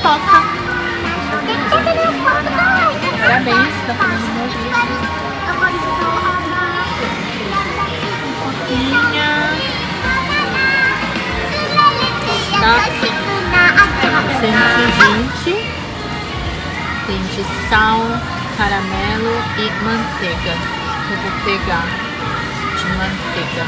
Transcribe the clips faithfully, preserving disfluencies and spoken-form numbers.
pipoca. Parabéns, tá fazendo meu dia. Pipoquinha. Tá cento e vinte. Tem de sal, caramelo e manteiga. Eu vou pegar de manteiga.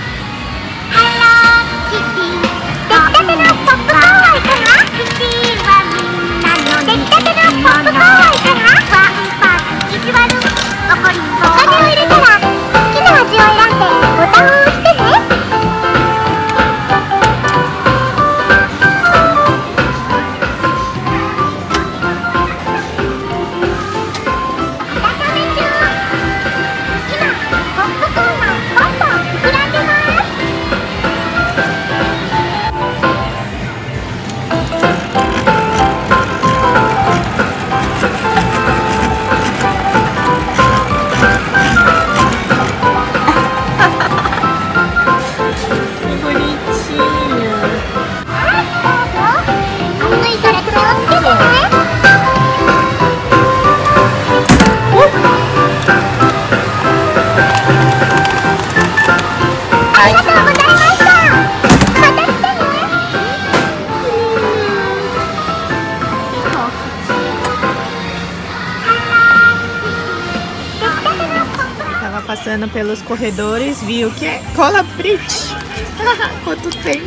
Passando pelos corredores, viu que é cola Brit. Quanto tem?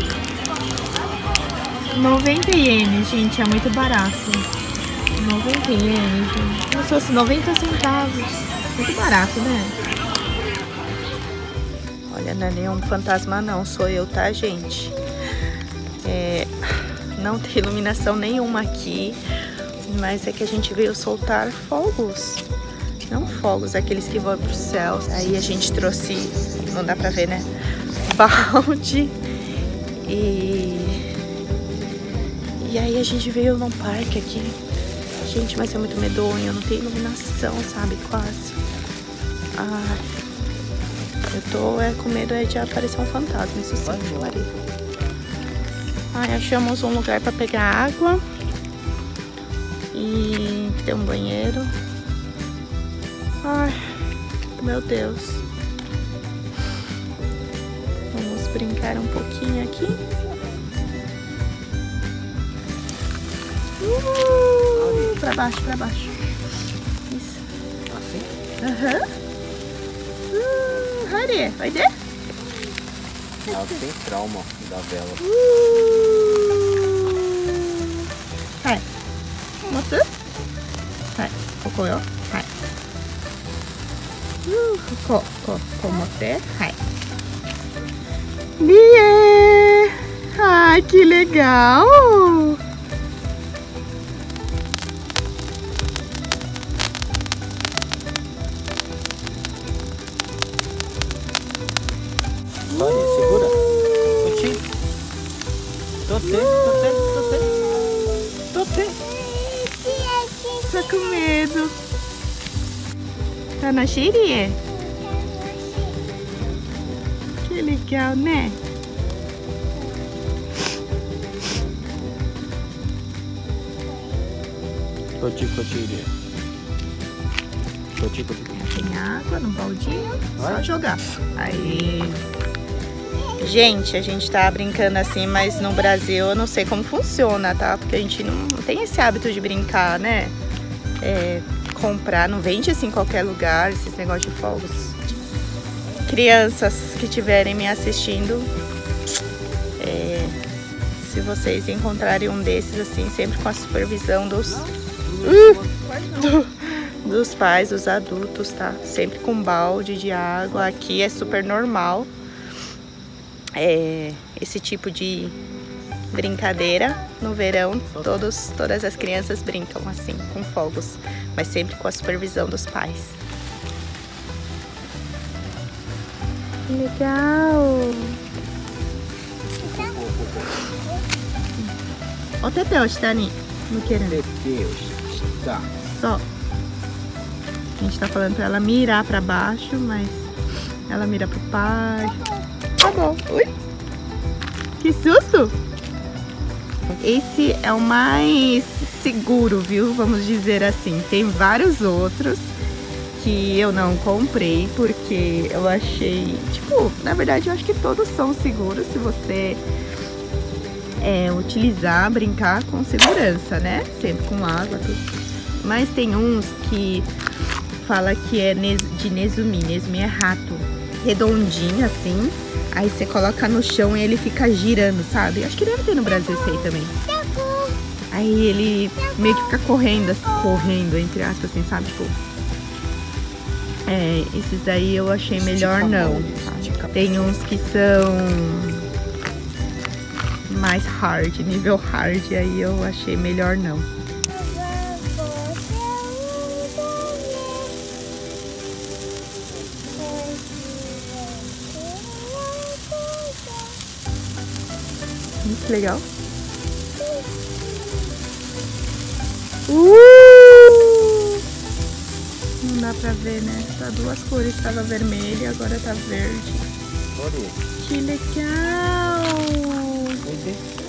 noventa ienes, gente, é muito barato. noventa ienes, gente. Como se fosse noventa centavos. Muito barato, né? Olha, não é nenhum fantasma não, sou eu, tá, gente? É, não tem iluminação nenhuma aqui, mas é que a gente veio soltar fogos. Não fogos, aqueles que vão pro céu. Aí a gente trouxe, não dá pra ver, né? Balde. E... E aí a gente veio num parque aqui. Gente, mas é muito medonho, não tem iluminação, sabe? Quase. Ah, eu tô é, com medo é de aparecer um fantasma, isso sim, Maria. Aí achamos um lugar pra pegar água. E tem um banheiro. Ai, meu Deus. Vamos brincar um pouquinho aqui. Uh, pra baixo, pra baixo. Isso. Assim? Aham. Uh, Harry, vai der? Ela tem trauma da vela. Uh. Hai. Motsu? Hai. Koko yo. Hai. Uh, ko, ko, ko mote. Hai. Lie! Ai, que legal! Olha, segura. Tote. Tote, tote, tote. Tote. Tá com medo. Tá na Shirie? Que legal, né? Tote, tote. Tote, tote. Tem água no baldinho, só jogar. Aí. Gente, a gente tá brincando assim, mas no Brasil eu não sei como funciona, tá? Porque a gente não, não tem esse hábito de brincar, né? É, comprar, não vende assim em qualquer lugar, esses negócios de fogos. Crianças que estiverem me assistindo, é, se vocês encontrarem um desses assim, sempre com a supervisão dos, uh, do, dos pais, dos adultos, tá? Sempre com balde de água, aqui é super normal. É, esse tipo de brincadeira no verão, todos, todas as crianças brincam assim, com fogos, mas sempre com a supervisão dos pais. Legal! O Teteu está ali, não querendo. Teteu está. Só. A gente tá falando pra ela mirar pra baixo, mas ela mira pro pai. Tá bom. Ui. Que susto! Esse é o mais seguro, viu? Vamos dizer assim. Tem vários outros que eu não comprei porque eu achei, tipo, na verdade eu acho que todos são seguros se você é, utilizar, brincar com segurança, né? Sempre com água, tudo. Mas tem uns que fala que é de Nezumi. Nezumi é rato, redondinho assim. Aí você coloca no chão e ele fica girando, sabe? Acho que deve ter no Brasil esse aí também. Aí ele meio que fica correndo, correndo, entre aspas, assim, sabe? Tipo, é, esses daí eu achei melhor não. Tem uns que são mais hard, nível hard, aí eu achei melhor não. Muito legal. Uh! Não dá pra ver, né? Tá duas cores, tava vermelho e agora tá verde. Que legal!